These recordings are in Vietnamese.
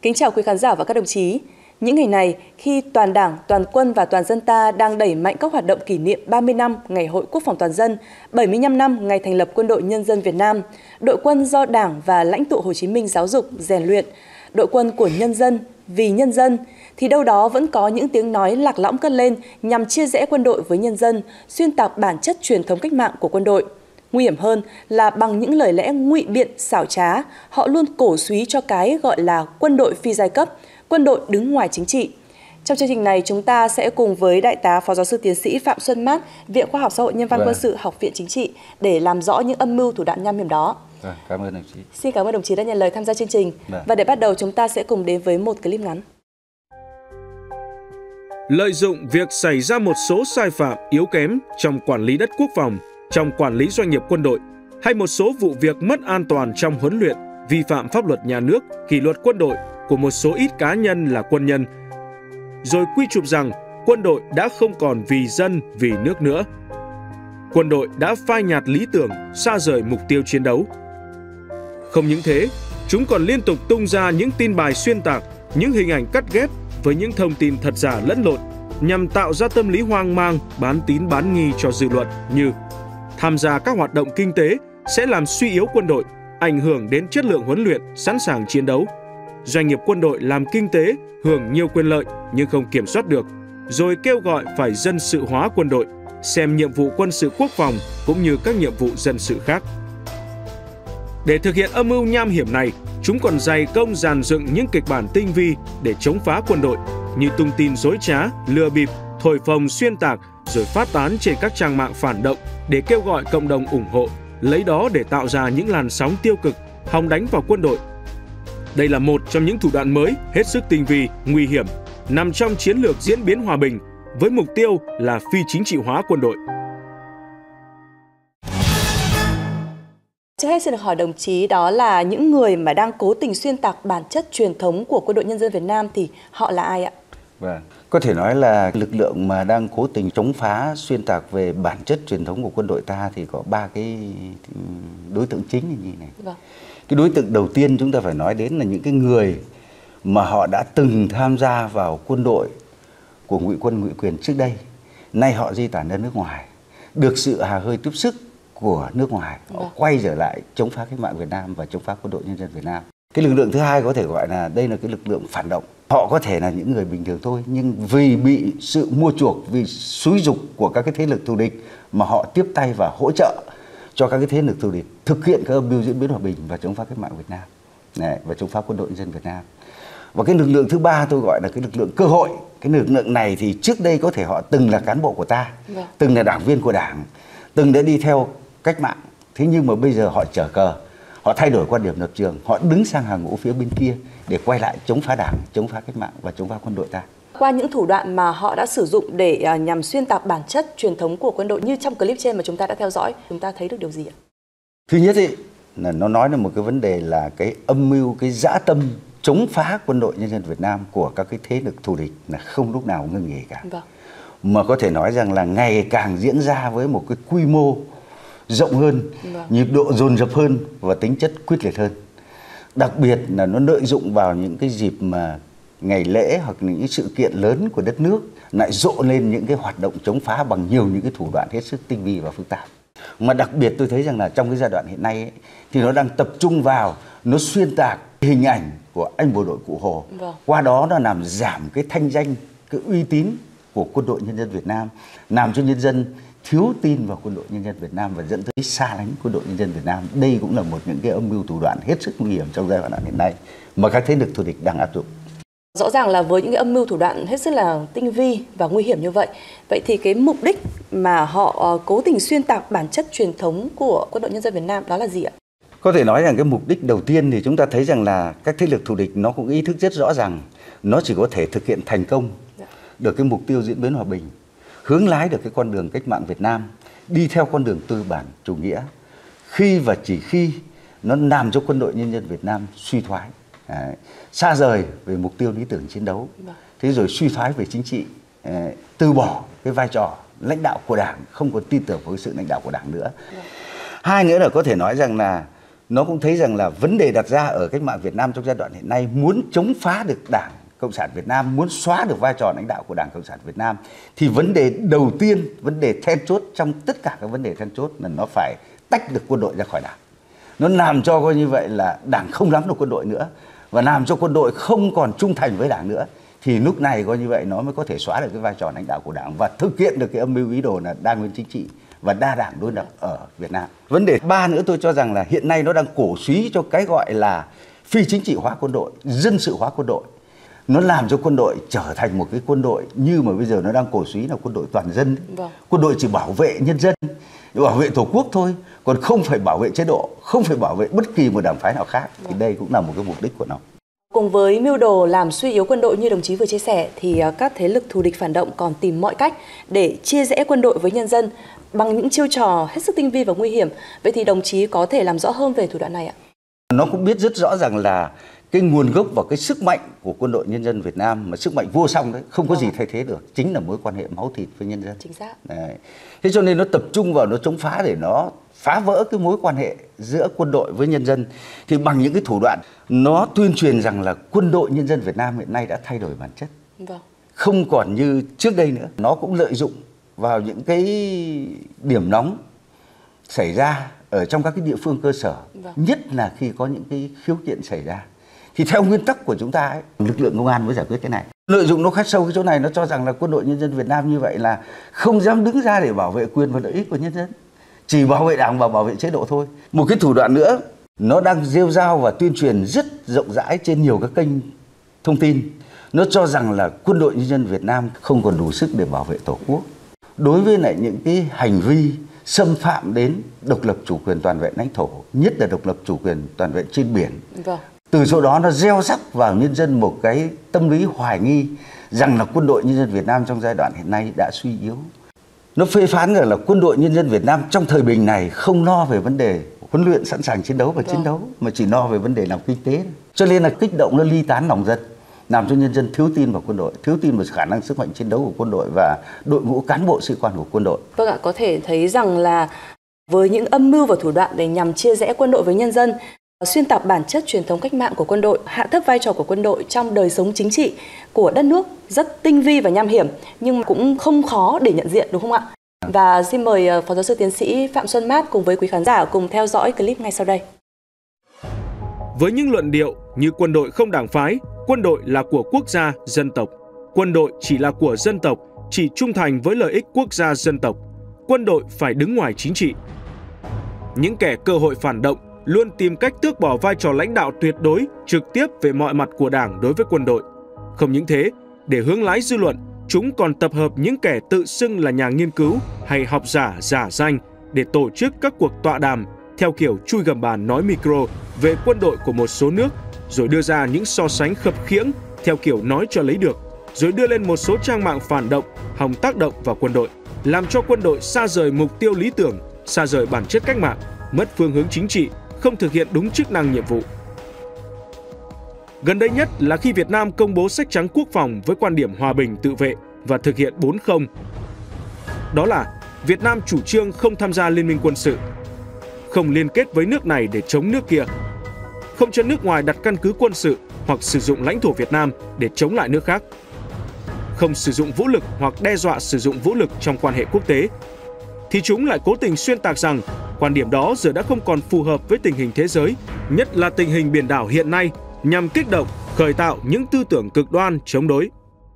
Kính chào quý khán giả và các đồng chí. Những ngày này, khi toàn Đảng, toàn quân và toàn dân ta đang đẩy mạnh các hoạt động kỷ niệm 30 năm Ngày Hội Quốc phòng toàn dân, 75 năm ngày thành lập Quân đội Nhân dân Việt Nam, đội quân do Đảng và lãnh tụ Hồ Chí Minh giáo dục, rèn luyện, đội quân của nhân dân, vì nhân dân, thì đâu đó vẫn có những tiếng nói lạc lõng cất lên nhằm chia rẽ quân đội với nhân dân, xuyên tạc bản chất truyền thống cách mạng của quân đội. Nguy hiểm hơn là bằng những lời lẽ ngụy biện xảo trá, họ luôn cổ súy cho cái gọi là quân đội phi giai cấp, quân đội đứng ngoài chính trị. Trong chương trình này, chúng ta sẽ cùng với Đại tá Phó Giáo sư Tiến sĩ Phạm Xuân Mát, Viện Khoa học Xã hội Nhân văn Quân sự, Học viện Chính trị để làm rõ những âm mưu thủ đoạn nham hiểm đó. Cảm ơn đồng chí. Xin cảm ơn đồng chí đã nhận lời tham gia chương trình. Và để bắt đầu, chúng ta sẽ cùng đến với một clip ngắn. Lợi dụng việc xảy ra một số sai phạm yếu kém trong quản lý đất quốc phòng, trong quản lý doanh nghiệp quân đội, hay một số vụ việc mất an toàn trong huấn luyện, vi phạm pháp luật nhà nước, kỷ luật quân đội của một số ít cá nhân là quân nhân, rồi quy chụp rằng quân đội đã không còn vì dân, vì nước nữa. Quân đội đã phai nhạt lý tưởng, xa rời mục tiêu chiến đấu. Không những thế, chúng còn liên tục tung ra những tin bài xuyên tạc, những hình ảnh cắt ghép với những thông tin thật giả lẫn lộn nhằm tạo ra tâm lý hoang mang, bán tín bán nghi cho dư luận như tham gia các hoạt động kinh tế sẽ làm suy yếu quân đội, ảnh hưởng đến chất lượng huấn luyện, sẵn sàng chiến đấu. Doanh nghiệp quân đội làm kinh tế, hưởng nhiều quyền lợi nhưng không kiểm soát được, rồi kêu gọi phải dân sự hóa quân đội, xem nhiệm vụ quân sự quốc phòng cũng như các nhiệm vụ dân sự khác. Để thực hiện âm mưu nham hiểm này, chúng còn dày công dàn dựng những kịch bản tinh vi để chống phá quân đội, như tung tin dối trá, lừa bịp, thổi phồng xuyên tạc, rồi phát tán trên các trang mạng phản động để kêu gọi cộng đồng ủng hộ, lấy đó để tạo ra những làn sóng tiêu cực, hòng đánh vào quân đội. Đây là một trong những thủ đoạn mới, hết sức tinh vi, nguy hiểm, nằm trong chiến lược diễn biến hòa bình, với mục tiêu là phi chính trị hóa quân đội. Trước hết xin được hỏi đồng chí, đó là những người mà đang cố tình xuyên tạc bản chất truyền thống của Quân đội Nhân dân Việt Nam thì họ là ai ạ? Vâng, có thể nói là lực lượng mà đang cố tình chống phá, xuyên tạc về bản chất truyền thống của quân đội ta thì có 3 cái đối tượng chính như này. Vâng. Cái đối tượng đầu tiên chúng ta phải nói đến là những cái người mà họ đã từng tham gia vào quân đội của ngụy quân ngụy quyền trước đây, nay họ di tản ra nước ngoài, được sự hà hơi tiếp sức của nước ngoài, họ quay trở lại chống phá cách mạng Việt Nam và chống phá Quân đội Nhân dân Việt Nam. Cái lực lượng thứ hai có thể gọi là đây là cái lực lượng phản động. Họ có thể là những người bình thường thôi, nhưng vì bị sự mua chuộc, vì xúi giục của các cái thế lực thù địch mà họ tiếp tay và hỗ trợ cho các cái thế lực thù địch thực hiện các âm mưu diễn biến hòa bình và chống phá cách mạng Việt Nam này, và chống phá Quân đội Nhân dân Việt Nam. Và cái lực lượng thứ ba tôi gọi là cái lực lượng cơ hội. Cái lực lượng này thì trước đây có thể họ từng là cán bộ của ta, từng là đảng viên của Đảng, từng đã đi theo cách mạng. Thế nhưng mà bây giờ họ trở cờ, họ thay đổi quan điểm lập trường, họ đứng sang hàng ngũ phía bên kia để quay lại chống phá Đảng, chống phá cách mạng và chống phá quân đội ta. Qua những thủ đoạn mà họ đã sử dụng để nhằm xuyên tạc bản chất truyền thống của quân đội như trong clip trên mà chúng ta đã theo dõi, chúng ta thấy được điều gì ạ? Thứ nhất ý, là nó nói đến một cái vấn đề là cái âm mưu, cái dã tâm chống phá Quân đội Nhân dân Việt Nam của các cái thế lực thù địch là không lúc nào ngưng nghỉ cả. Vâng. Mà có thể nói rằng là ngày càng diễn ra với một cái quy mô rộng hơn, nhịp độ dồn dập hơn và tính chất quyết liệt hơn. Đặc biệt là nó lợi dụng vào những cái dịp mà ngày lễ hoặc những sự kiện lớn của đất nước, lại rộ lên những cái hoạt động chống phá bằng nhiều những cái thủ đoạn hết sức tinh vi và phức tạp. Mà đặc biệt tôi thấy rằng là trong cái giai đoạn hiện nay ấy, thì nó đang tập trung vào, nó xuyên tạc hình ảnh của anh bộ đội Cụ Hồ. Qua đó nó làm giảm cái thanh danh, cái uy tín của Quân đội Nhân dân Việt Nam, làm cho nhân dân thiếu tin vào Quân đội Nhân dân Việt Nam và dẫn tới xa lánh Quân đội Nhân dân Việt Nam. Đây cũng là một những cái âm mưu thủ đoạn hết sức nguy hiểm trong giai đoạn hiện nay mà các thế lực thù địch đang áp dụng. Rõ ràng là với những cái âm mưu thủ đoạn hết sức là tinh vi và nguy hiểm như vậy, vậy thì cái mục đích mà họ cố tình xuyên tạc bản chất truyền thống của Quân đội Nhân dân Việt Nam đó là gì ạ? Có thể nói rằng cái mục đích đầu tiên thì chúng ta thấy rằng là các thế lực thù địch nó cũng ý thức rất rõ rằng nó chỉ có thể thực hiện thành công được cái mục tiêu diễn biến hòa bình, hướng lái được cái con đường cách mạng Việt Nam, đi theo con đường tư bản chủ nghĩa, khi và chỉ khi nó làm cho Quân đội Nhân dân Việt Nam suy thoái, xa rời về mục tiêu lý tưởng chiến đấu, thế rồi suy thoái về chính trị, từ bỏ cái vai trò lãnh đạo của Đảng, không còn tin tưởng vào sự lãnh đạo của Đảng nữa. Hai nữa là có thể nói rằng là nó cũng thấy rằng là vấn đề đặt ra ở cách mạng Việt Nam trong giai đoạn hiện nay, muốn chống phá được Đảng Cộng sản Việt Nam, muốn xóa được vai trò lãnh đạo của Đảng Cộng sản Việt Nam, thì vấn đề đầu tiên, vấn đề then chốt trong tất cả các vấn đề then chốt là nó phải tách được quân đội ra khỏi Đảng. Nó làm cho coi như vậy là Đảng không nắm được quân đội nữa, và làm cho quân đội không còn trung thành với Đảng nữa, thì lúc này coi như vậy nó mới có thể xóa được cái vai trò lãnh đạo của Đảng và thực hiện được cái âm mưu ý đồ là đa nguyên chính trị và đa đảng đối lập ở Việt Nam. Vấn đề ba nữa tôi cho rằng là hiện nay nó đang cổ suý cho cái gọi là phi chính trị hóa quân đội, dân sự hóa quân đội. Nó làm cho quân đội trở thành một cái quân đội như mà bây giờ nó đang cổ suý là quân đội toàn dân. Quân đội chỉ bảo vệ nhân dân, bảo vệ Tổ quốc thôi, còn không phải bảo vệ chế độ, không phải bảo vệ bất kỳ một đảng phái nào khác. Thì đây cũng là một cái mục đích của nó. Cùng với mưu đồ làm suy yếu quân đội như đồng chí vừa chia sẻ, thì các thế lực thù địch phản động còn tìm mọi cách để chia rẽ quân đội với nhân dân bằng những chiêu trò hết sức tinh vi và nguy hiểm. Vậy thì đồng chí có thể làm rõ hơn về thủ đoạn này ạ? Nó cũng biết rất rõ rằng là cái nguồn gốc và cái sức mạnh của Quân đội Nhân dân Việt Nam, mà sức mạnh vô song đấy, không có gì thay thế được, chính là mối quan hệ máu thịt với nhân dân. Chính xác. Đấy. Thế cho nên nó tập trung vào nó chống phá để nó phá vỡ cái mối quan hệ giữa quân đội với nhân dân. Thì bằng những cái thủ đoạn nó tuyên truyền rằng là Quân đội Nhân dân Việt Nam hiện nay đã thay đổi bản chất, không còn như trước đây nữa. Nó cũng lợi dụng vào những cái điểm nóng xảy ra ở trong các cái địa phương cơ sở, nhất là khi có những cái khiếu kiện xảy ra. Thì theo nguyên tắc của chúng ta ấy, lực lượng công an mới giải quyết cái này. Lợi dụng nó khắc sâu cái chỗ này, nó cho rằng là Quân đội Nhân dân Việt Nam như vậy là không dám đứng ra để bảo vệ quyền và lợi ích của nhân dân, chỉ bảo vệ Đảng và bảo vệ chế độ thôi. Một cái thủ đoạn nữa, nó đang rêu rao và tuyên truyền rất rộng rãi trên nhiều các kênh thông tin. Nó cho rằng là Quân đội Nhân dân Việt Nam không còn đủ sức để bảo vệ Tổ quốc. Đối với lại những cái hành vi xâm phạm đến độc lập chủ quyền toàn vẹn lãnh thổ, nhất là độc lập chủ quyền toàn vẹn trên biển. Từ chỗ đó nó gieo rắc vào nhân dân một cái tâm lý hoài nghi rằng là Quân đội Nhân dân Việt Nam trong giai đoạn hiện nay đã suy yếu. Nó phê phán rằng là Quân đội Nhân dân Việt Nam trong thời bình này không lo về vấn đề huấn luyện sẵn sàng chiến đấu và chiến đấu, mà chỉ lo về vấn đề làm kinh tế. Cho nên là kích động, nó ly tán lòng dân, làm cho nhân dân thiếu tin vào quân đội, thiếu tin vào khả năng sức mạnh chiến đấu của quân đội và đội ngũ cán bộ sĩ quan của quân đội. Vâng ạ, có thể thấy rằng là với những âm mưu và thủ đoạn để nhằm chia rẽ quân đội với nhân dân, xuyên tạc bản chất truyền thống cách mạng của quân đội, hạ thấp vai trò của quân đội trong đời sống chính trị của đất nước rất tinh vi và nham hiểm, nhưng cũng không khó để nhận diện, đúng không ạ? Và xin mời Phó Giáo sư Tiến sĩ Phạm Xuân Mát cùng với quý khán giả cùng theo dõi clip ngay sau đây. Với những luận điệu như quân đội không đảng phái, quân đội là của quốc gia, dân tộc, quân đội chỉ là của dân tộc, chỉ trung thành với lợi ích quốc gia dân tộc, quân đội phải đứng ngoài chính trị. Những kẻ cơ hội phản động luôn tìm cách tước bỏ vai trò lãnh đạo tuyệt đối, trực tiếp về mọi mặt của Đảng đối với quân đội. Không những thế, để hướng lái dư luận, chúng còn tập hợp những kẻ tự xưng là nhà nghiên cứu hay học giả giả danh để tổ chức các cuộc tọa đàm theo kiểu chui gầm bàn nói micro về quân đội của một số nước, rồi đưa ra những so sánh khập khiễng theo kiểu nói cho lấy được, rồi đưa lên một số trang mạng phản động hòng tác động vào quân đội, làm cho quân đội xa rời mục tiêu lý tưởng, xa rời bản chất cách mạng, mất phương hướng chính trị, không thực hiện đúng chức năng nhiệm vụ. Gần đây nhất là khi Việt Nam công bố sách trắng quốc phòng với quan điểm hòa bình tự vệ và thực hiện 4 không. Đó là Việt Nam chủ trương không tham gia liên minh quân sự, không liên kết với nước này để chống nước kia, không cho nước ngoài đặt căn cứ quân sự hoặc sử dụng lãnh thổ Việt Nam để chống lại nước khác, không sử dụng vũ lực hoặc đe dọa sử dụng vũ lực trong quan hệ quốc tế, thì chúng lại cố tình xuyên tạc rằng quan điểm đó giờ đã không còn phù hợp với tình hình thế giới, nhất là tình hình biển đảo hiện nay, nhằm kích động, khởi tạo những tư tưởng cực đoan chống đối.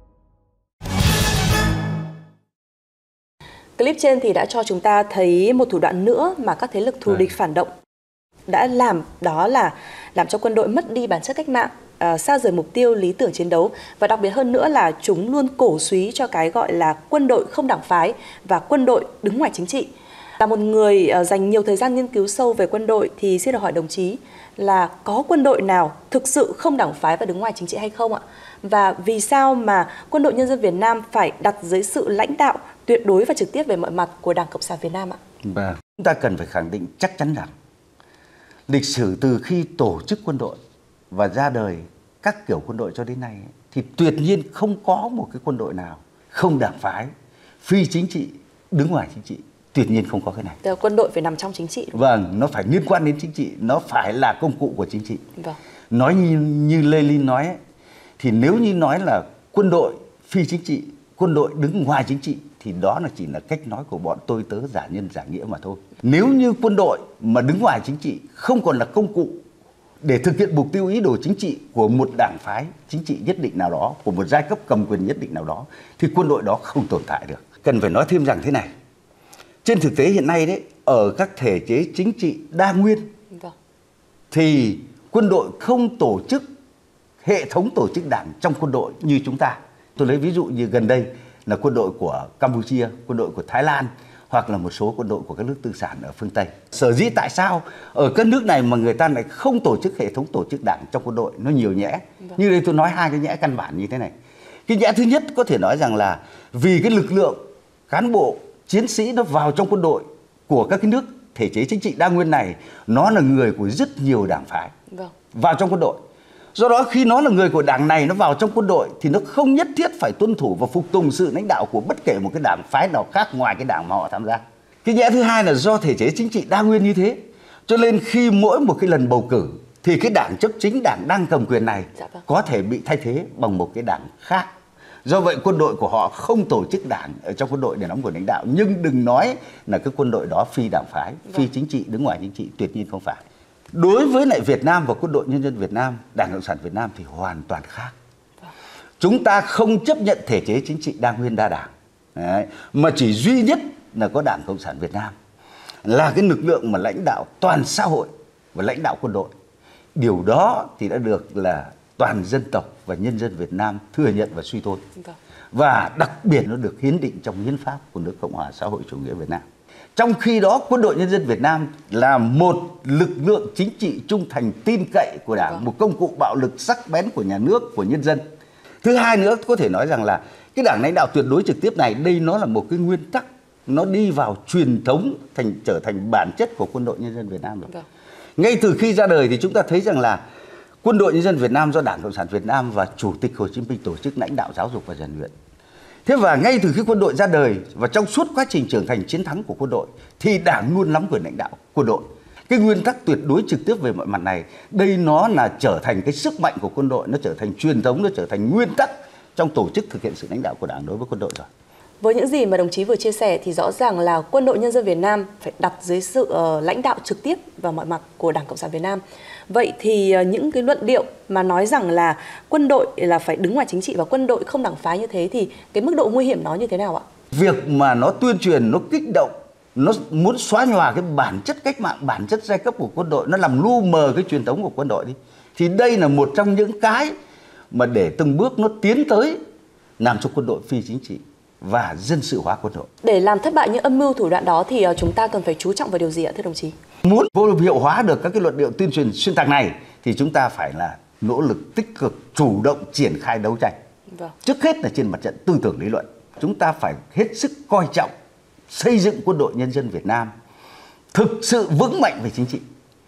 Clip trên thì đã cho chúng ta thấy một thủ đoạn nữa mà các thế lực thù địch phản động đã làm, đó là làm cho quân đội mất đi bản chất cách mạng, xa rời mục tiêu lý tưởng chiến đấu, và đặc biệt hơn nữa là chúng luôn cổ suý cho cái gọi là quân đội không đảng phái và quân đội đứng ngoài chính trị. Là một người dành nhiều thời gian nghiên cứu sâu về quân đội thì xin được hỏi đồng chí là có quân đội nào thực sự không đảng phái và đứng ngoài chính trị hay không ạ? Và vì sao mà Quân đội Nhân dân Việt Nam phải đặt dưới sự lãnh đạo tuyệt đối và trực tiếp về mọi mặt của Đảng Cộng sản Việt Nam ạ? Và chúng ta cần phải khẳng định chắc chắn rằng lịch sử từ khi tổ chức quân đội và ra đời các kiểu quân đội cho đến nay thì tuyệt nhiên không có một cái quân đội nào không đảng phái, phi chính trị, đứng ngoài chính trị. tuyệt nhiên không có cái này. Quân đội phải nằm trong chính trị. Vâng, nó phải liên quan đến chính trị, nó phải là công cụ của chính trị. Vâng. Nói như Lenin nói ấy, thì nếu như nói là quân đội phi chính trị, quân đội đứng ngoài chính trị, thì đó là chỉ là cách nói của bọn tôi tớ giả nhân giả nghĩa mà thôi. Nếu như quân đội mà đứng ngoài chính trị, không còn là công cụ để thực hiện mục tiêu ý đồ chính trị của một đảng phái chính trị nhất định nào đó, của một giai cấp cầm quyền nhất định nào đó, thì quân đội đó không tồn tại được. Cần phải nói thêm rằng thế này, trên thực tế hiện nay đấy, ở các thể chế chính trị đa nguyên, thì quân đội không tổ chức hệ thống tổ chức đảng trong quân đội như chúng ta. Tôi lấy ví dụ như gần đây là quân đội của Campuchia, quân đội của Thái Lan, hoặc là một số quân đội của các nước tư sản ở phương Tây. Sở dĩ tại sao ở các nước này mà người ta lại không tổ chức hệ thống tổ chức đảng trong quân đội, nó nhiều nhẽ. Như đây tôi nói hai cái nhẽ căn bản như thế này. Cái nhẽ thứ nhất có thể nói rằng là vì cái lực lượng cán bộ, chiến sĩ nó vào trong quân đội của các cái nước thể chế chính trị đa nguyên này, nó là người của rất nhiều đảng phái vào trong quân đội. Do đó khi nó là người của đảng này, nó vào trong quân đội thì nó không nhất thiết phải tuân thủ và phục tùng sự lãnh đạo của bất kể một cái đảng phái nào khác ngoài cái đảng mà họ tham gia. Cái nhẽ thứ hai là do thể chế chính trị đa nguyên như thế, cho nên khi mỗi một cái lần bầu cử thì cái đảng chấp chính, đảng đang cầm quyền này có thể bị thay thế bằng một cái đảng khác. Do vậy quân đội của họ không tổ chức đảng ở trong quân đội để nắm quyền lãnh đạo, nhưng đừng nói là cái quân đội đó phi đảng phái, phi chính trị, đứng ngoài chính trị, tuyệt nhiên không phải. Đối với lại Việt Nam và quân đội nhân dân Việt Nam, Đảng Cộng sản Việt Nam thì hoàn toàn khác. Chúng ta không chấp nhận thể chế chính trị đa nguyên đa đảng. Đấy, mà chỉ duy nhất là có Đảng Cộng sản Việt Nam là cái lực lượng mà lãnh đạo toàn xã hội và lãnh đạo quân đội. Điều đó thì đã được là toàn dân tộc và nhân dân Việt Nam thừa nhận và suy tôn. Và đặc biệt nó được hiến định trong hiến pháp của nước Cộng hòa xã hội chủ nghĩa Việt Nam. Trong khi đó quân đội nhân dân Việt Nam là một lực lượng chính trị trung thành tin cậy của Đảng, một công cụ bạo lực sắc bén của nhà nước, của nhân dân. Thứ hai nữa có thể nói rằng là cái đảng lãnh đạo tuyệt đối trực tiếp này, đây nó là một cái nguyên tắc, nó đi vào truyền thống, trở thành bản chất của quân đội nhân dân Việt Nam rồi. Ngay từ khi ra đời thì chúng ta thấy rằng là quân đội nhân dân Việt Nam do Đảng Cộng sản Việt Nam và Chủ tịch Hồ Chí Minh tổ chức lãnh đạo, giáo dục và rèn luyện. Thế và ngay từ khi quân đội ra đời và trong suốt quá trình trưởng thành chiến thắng của quân đội thì Đảng luôn nắm quyền lãnh đạo quân đội. Cái nguyên tắc tuyệt đối trực tiếp về mọi mặt này, đây nó là trở thành cái sức mạnh của quân đội, nó trở thành truyền thống, nó trở thành nguyên tắc trong tổ chức thực hiện sự lãnh đạo của Đảng đối với quân đội rồi. Với những gì mà đồng chí vừa chia sẻ thì rõ ràng là quân đội nhân dân Việt Nam phải đặt dưới sự lãnh đạo trực tiếp vào mọi mặt của Đảng Cộng sản Việt Nam. Vậy thì những cái luận điệu mà nói rằng là quân đội là phải đứng ngoài chính trị và quân đội không đảng phái như thế thì cái mức độ nguy hiểm nó như thế nào ạ? Việc mà nó tuyên truyền, nó kích động, nó muốn xóa nhòa cái bản chất cách mạng, bản chất giai cấp của quân đội, nó làm lu mờ cái truyền thống của quân đội đi. Thì đây là một trong những cái mà để từng bước nó tiến tới làm cho quân đội phi chính trị và dân sự hóa quân đội. Để làm thất bại những âm mưu thủ đoạn đó thì chúng ta cần phải chú trọng vào điều gì ạ thưa đồng chí? Muốn vô hiệu hóa được các cái luận điệu tuyên truyền xuyên tạc này thì chúng ta phải là nỗ lực tích cực, chủ động triển khai đấu tranh. Trước hết là trên mặt trận tư tưởng lý luận. Chúng ta phải hết sức coi trọng xây dựng quân đội nhân dân Việt Nam thực sự vững mạnh về chính trị.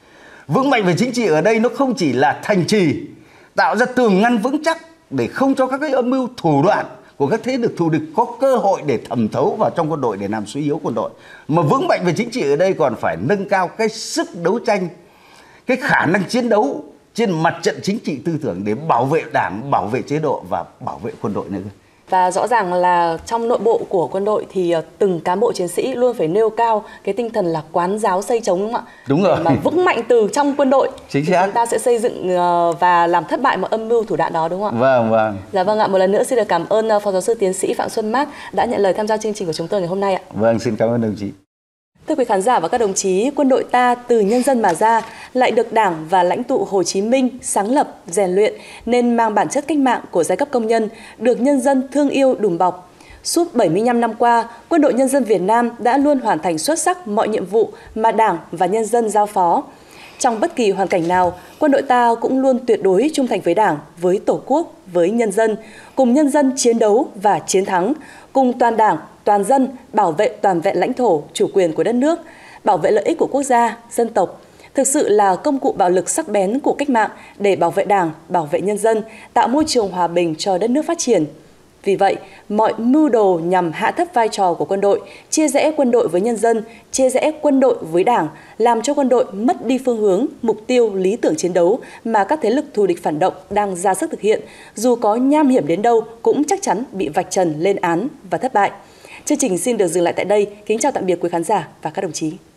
Vững mạnh về chính trị ở đây nó không chỉ là thành trì, tạo ra tường ngăn vững chắc để không cho các cái âm mưu thủ đoạn của các thế lực thù địch có cơ hội để thẩm thấu vào trong quân đội để làm suy yếu quân đội. Mà vững mạnh về chính trị ở đây còn phải nâng cao cái sức đấu tranh, cái khả năng chiến đấu trên mặt trận chính trị tư tưởng để bảo vệ Đảng, bảo vệ chế độ và bảo vệ quân đội nữa. Và rõ ràng là trong nội bộ của quân đội thì từng cán bộ chiến sĩ luôn phải nêu cao cái tinh thần là quán giáo xây chống, đúng không ạ? Đúng rồi. Để mà vững mạnh từ trong quân đội. Chính xác. Chúng ta sẽ xây dựng và làm thất bại mọi âm mưu thủ đoạn đó, đúng không ạ? Vâng, vâng. Dạ vâng ạ, một lần nữa xin được cảm ơn Phó Giáo sư Tiến sĩ Phạm Xuân Mác đã nhận lời tham gia chương trình của chúng tôi ngày hôm nay ạ. Vâng, xin cảm ơn đồng chí. Thưa quý khán giả và các đồng chí, quân đội ta từ nhân dân mà ra, lại được Đảng và lãnh tụ Hồ Chí Minh sáng lập, rèn luyện nên mang bản chất cách mạng của giai cấp công nhân, được nhân dân thương yêu đùm bọc. Suốt 75 năm qua, quân đội nhân dân Việt Nam đã luôn hoàn thành xuất sắc mọi nhiệm vụ mà Đảng và nhân dân giao phó. Trong bất kỳ hoàn cảnh nào, quân đội ta cũng luôn tuyệt đối trung thành với Đảng, với Tổ quốc, với nhân dân, cùng nhân dân chiến đấu và chiến thắng, cùng toàn Đảng, toàn dân bảo vệ toàn vẹn lãnh thổ, chủ quyền của đất nước, bảo vệ lợi ích của quốc gia, dân tộc. Thực sự là công cụ bạo lực sắc bén của cách mạng để bảo vệ Đảng, bảo vệ nhân dân, tạo môi trường hòa bình cho đất nước phát triển. Vì vậy, mọi mưu đồ nhằm hạ thấp vai trò của quân đội, chia rẽ quân đội với nhân dân, chia rẽ quân đội với Đảng, làm cho quân đội mất đi phương hướng, mục tiêu, lý tưởng chiến đấu mà các thế lực thù địch phản động đang ra sức thực hiện, dù có nham hiểm đến đâu cũng chắc chắn bị vạch trần lên án và thất bại. Chương trình xin được dừng lại tại đây. Kính chào tạm biệt quý khán giả và các đồng chí.